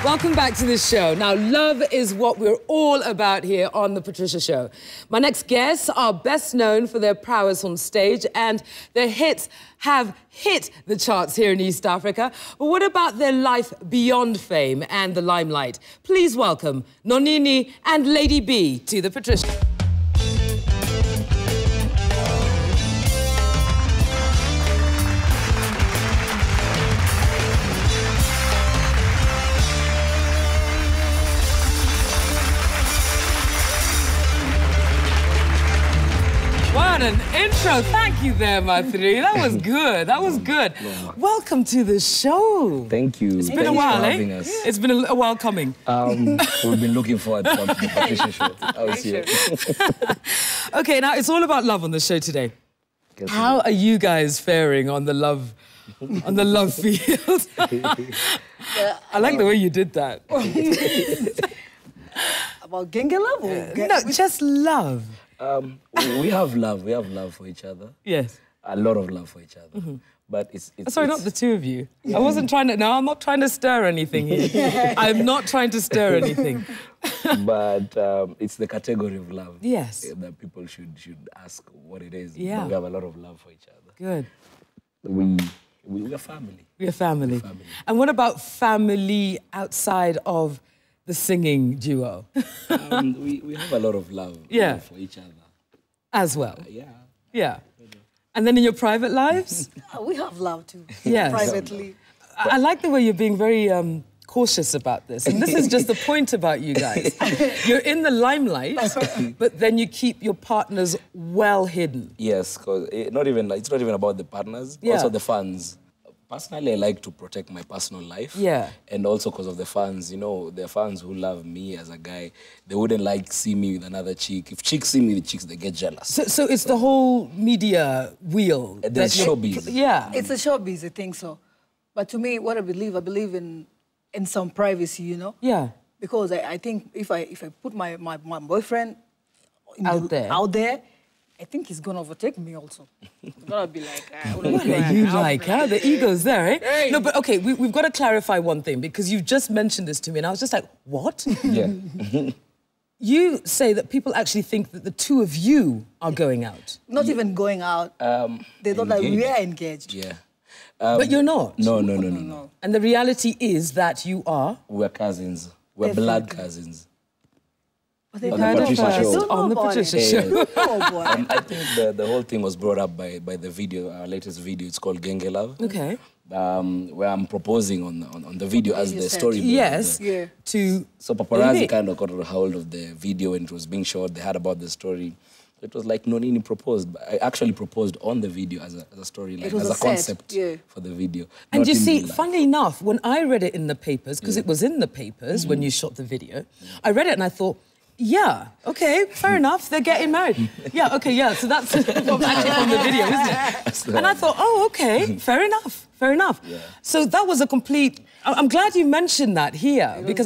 Welcome back to the show. Now, love is what we're all about here on The Patricia Show. My next guests are best known for their prowess on stage, and their hits have hit the charts here in East Africa. But what about their life beyond fame and the limelight? Please welcome Nonini and Lady B to The Patricia. What an intro. Thank you there, my three. That was good. That was good. Welcome to the show. Thank you. It's been a while, eh? Us. It's been a while coming. We've been looking forward to the Patricia Show. I was here. Okay, now it's all about love on the show today. How are you guys faring on the love field? I like the way you did that. About Genge Love? No, just love. We have love. We have love for each other. Yes. A lot of love for each other. But it's sorry, not the two of you. I wasn't trying to... No, I'm not trying to stir anything here. I'm not trying to stir anything. But it's the category of love. Yes. That people should ask what it is. Yeah. But we have a lot of love for each other. Good. We are family. We are family. Family. And what about family outside of the singing duo? We have a lot of love for each other. As well? Yeah. Yeah. And then in your private lives? We have love too. Yes. Privately. I like the way you're being very cautious about this. And this is just the point about you guys. You're in the limelight, but then you keep your partners well hidden. Yes, because it's not even about the partners, also the fans. Personally, I like to protect my personal life. Yeah. And also because of the fans, you know, the fans who love me as a guy, they wouldn't like see me with another chick. If chicks see me with chicks, they get jealous. So it's the whole media wheel. There's showbiz. Yeah. It's a showbiz, I think so. But to me, what I believe in some privacy, you know? Yeah. Because I think if I put my boyfriend out there, I think he's going to overtake me also. He's going to be like... What are you like, huh? The ego's there, eh? Hey. No, but OK, we've got to clarify one thing, because you've just mentioned this to me, and I was just like, what? Yeah. You say that people actually think that the two of you are going out. Not even going out. They thought that we are engaged. Yeah. But you're not? No. And the reality is that you are? We're cousins. We're blood cousins. On the Patricia Show. On the Patricia Show. I think the whole thing was brought up by the video, our latest video. It's called Genge Love. Okay. Where I'm proposing on the video as the storyboard. Yes. So paparazzi kind of got a hold of the video when it was being shot. They heard about the story. It was like Nonini proposed. I actually proposed on the video as a story, like as a concept for the video. And you see, funny enough, when I read it in the papers, because it was in the papers when you shot the video, I read it and I thought, yeah, okay, fair enough, they're getting married. Yeah, okay, yeah, so that's actually from the video, isn't it? And I thought, oh, okay, fair enough, fair enough. Yeah. So that was a complete... I'm glad you mentioned that here, because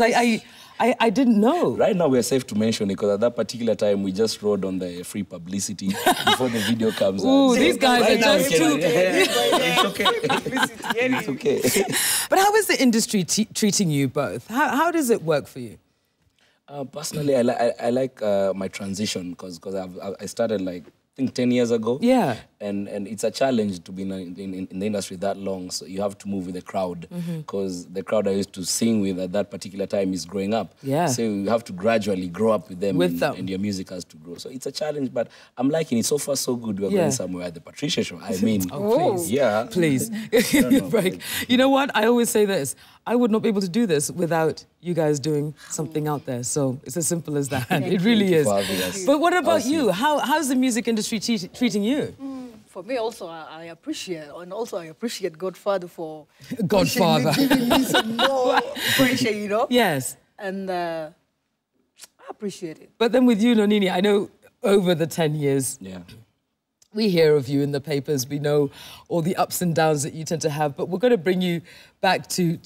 I didn't know. Right now, we're safe to mention it, because at that particular time, we just rode on the free publicity before the video comes out. Ooh, these guys are just too... It's okay. It's okay. But how is the industry treating you both? How does it work for you? Personally, I like my transition because I started like I think 10 years ago. Yeah. And it's a challenge to be in the industry that long. So you have to move with the crowd because the crowd I used to sing with at that particular time is growing up. Yeah. So you have to gradually grow up with them. And your music has to grow. So it's a challenge, but I'm liking it. So far, so good. We're going somewhere at the Patricia Show. I mean, please. Yeah. Please. Right. You know what? I always say this. I would not be able to do this without you guys doing something out there. So it's as simple as that. It really is. But what about you? How's the music industry treating you? For me also, I appreciate, and also I appreciate Godfather for Godfather giving me some more pressure, you know? Yes. And I appreciate it. But then with you, Nonini, I know over the 10 years, we hear of you in the papers, we know all the ups and downs that you tend to have, but we're going to bring you back to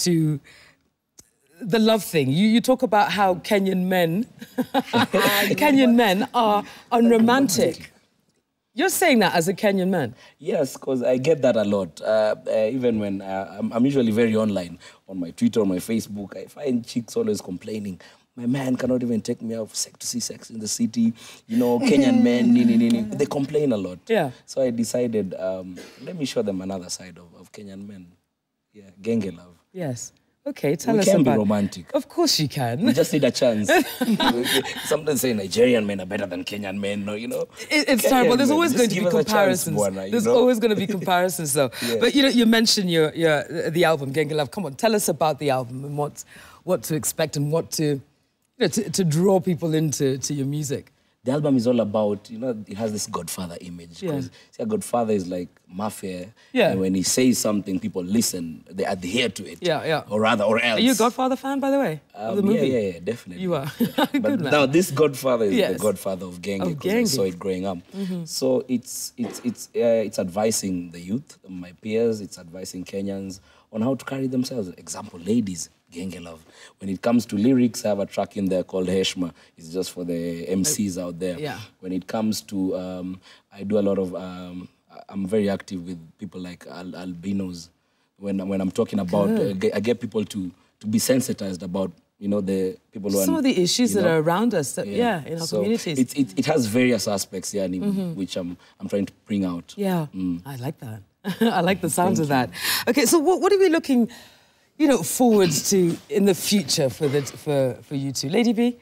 the love thing. You talk about how Kenyan men are unromantic. You're saying that as a Kenyan man? Yes, because I get that a lot. Even when I'm usually very online, on my Twitter, on my Facebook, I find chicks always complaining, my man cannot even take me out to see Sex in the City. You know, Kenyan men, they complain a lot. Yeah. So I decided, let me show them another side of Kenyan men. Yeah, Genge Love. Yes. Okay, tell us about it. We can be romantic. Of course you can. We just need a chance. Sometimes say Nigerian men are better than Kenyan men, no, you know. It's terrible. There's always going to be comparisons. There's always going to be comparisons, though. Yeah. But you mentioned the album Genge Love. Come on, tell us about the album and what to expect and what to to draw people into your music. The album is all about, it has this Godfather image. Because a Godfather is like mafia. Yeah. And when he says something, people listen. They adhere to it. Yeah, yeah. Or else. Are you a Godfather fan, by the way? Of the movie? Yeah, definitely. You are. But Good man. Now, this Godfather is the Godfather of Genge, because I saw it growing up. Mm-hmm. So it's advising the youth, my peers, it's advising Kenyans on how to carry themselves. Example, ladies. Genge Love. When it comes to lyrics, I have a track in there called Heshma. It's just for the MCs out there. Yeah. When it comes to, I do a lot of, I'm very active with people like albinos. When I'm talking about, I get people to be sensitized about, the people who are... Some of the issues that are around us, in our communities. It has various aspects, which I'm trying to bring out. Yeah, I like that. I like the sounds of that. Okay, so what are we looking... forward to in the future for you two? Lady B?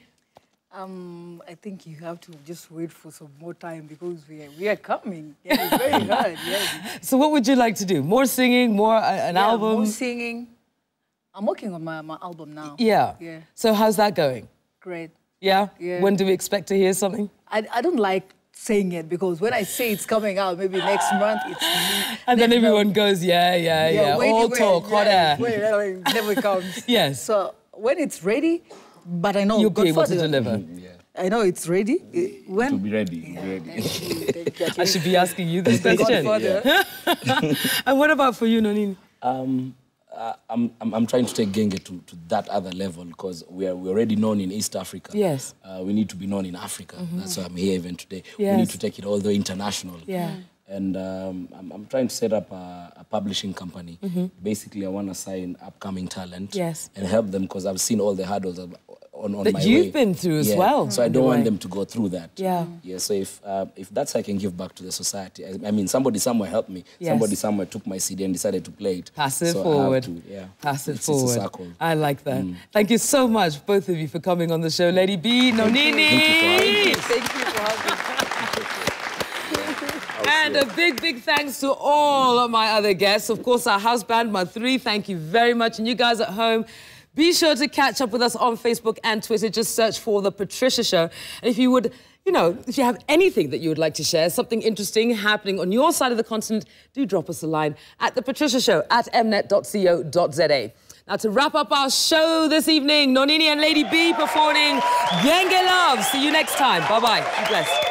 I think you have to just wait for some more time because we are coming. Yeah, it's very hard. Yeah. So what would you like to do? More singing, more an album? More singing. I'm working on my album now. Yeah. Yeah. So how's that going? Great. Yeah? Yeah. When do we expect to hear something? I don't like saying it because when I say it's coming out, maybe next month, it's... And then everyone goes, yeah. All talk, hot air. It never comes. Yes. So when it's ready, but I know... You'll be able to deliver. I know it's ready. When? To be ready. Thank you. I should be asking you this question. And what about for you, Nonini? I'm trying to take Genge to that other level because we're already known in East Africa. Yes. We need to be known in Africa. That's why I'm here even today. Yes. We need to take it all the way international. Yeah. And I'm trying to set up a publishing company. Basically, I want to sign upcoming talent and help them because I've seen all the hurdles on my way. That you've been through as well. So I don't want them to go through that. Yeah. Yeah. So if that's how I can give back to the society. I mean, somebody somewhere helped me. Yes. Somebody somewhere took my CD and decided to play it. Pass it so forward. I have to, Pass it it's forward. a circle. I like that. Thank you so much, both of you, for coming on the show. Lady B, Nonini. Thank you for having me. And a big thanks to all of my other guests. Of course, our house band, my three, thank you very much. And you guys at home, be sure to catch up with us on Facebook and Twitter. Just search for The Patricia Show. And if you would, if you have anything that you would like to share, something interesting happening on your side of the continent, do drop us a line at The Patricia Show at mnet.co.za. Now, to wrap up our show this evening, Nonini and Lady B performing Genge Love. See you next time. Bye-bye. Be blessed.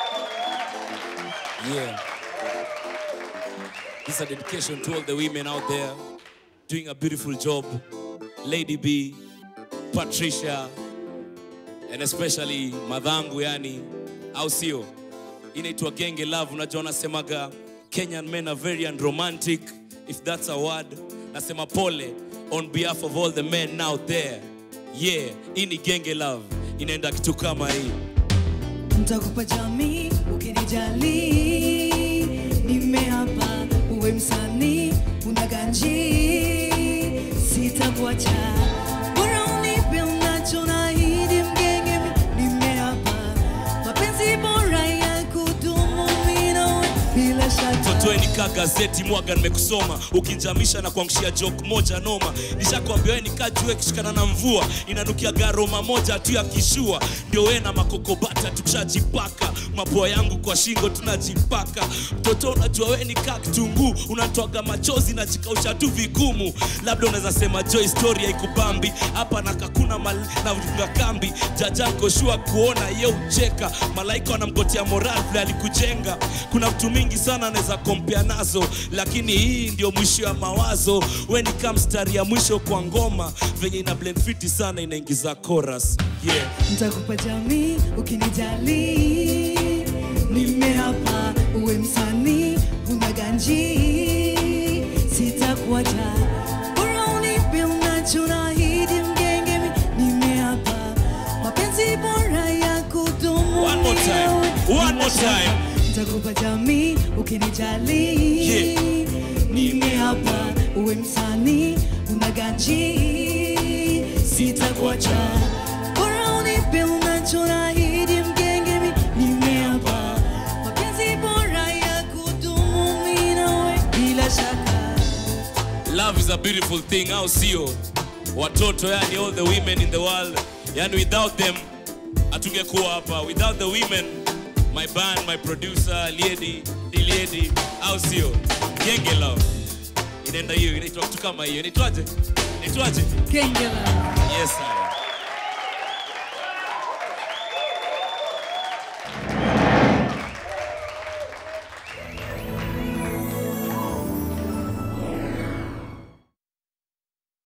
Yeah. This is a dedication to all the women out there doing a beautiful job. Lady B, Patricia, and especially madhangu au sio? Inaitwa Genge Love. Unajua nasemaga Kenyan men are very unromantic, if that's a word. Nasema pole on behalf of all the men out there. Yeah, ini Genge Love. Inaenda kitu kama hii. Nitakupa jamii ukinijali, nimeapa uwe msanii unaganji, sitakuacha bora unipe unachonaahidi mgenge, nimeapa mapenzi bora ya kudumu mimi nawe bila shaka. Totoeni ka gazeti mwaga nimekusoma, ukinjamisha na kuangishia joke moja noma. Nishakwambia wewe nikajue kishikana na mvua, inanukia garoma moja tu ya kishua. Ndio wewe na makokobata tukishajipaka, mapua yangu kwa shingo tunajipaka. Mtoto unajua wewe ni ka kitunguu, unatoaga machozi na jikausha tu vigumu. Labda unaweza sema joy story haikubambi, hapa na kakuna na vunga kambi. Jajanko shua kuona ye ucheka, malaika wanamgotea moral vile alikujenga. Kuna mtu mingi sana anaweza kompea nazo, lakini hii ndio mwisho ya mawazo. Wewe ni kama mstari ya mwisho kwa ngoma, venye ina blend fiti sana inaingiza chorus. Yeah. Nitakupa jamii ukinijali, nimeapa uwe msanii una ganji, sitakuacha. Bora unipe unachoahidi mgenge, nimeapa mapenzi bora ya kudumu. One more time, one more time. Nitakupa jamii ukinijali, yeah. Nimeapa uwe msanii una ganji, sitakuacha. Bora unipe unachoahidi mgenge, nimeapa mapenzi bora ya kudumu mimi nawe bila shaka. Love is a beautiful thing. I'll see you. Watoto, yani all the women in the world. Yani without them, atungekuwa hapa. Without the women, my band, my producer, Lady, the Lady, I'll see you. Genge Love. Inaenda hiyo, inaitwa kitu kama hiyo. Inaitwaje? Genge Love. Yes, sir.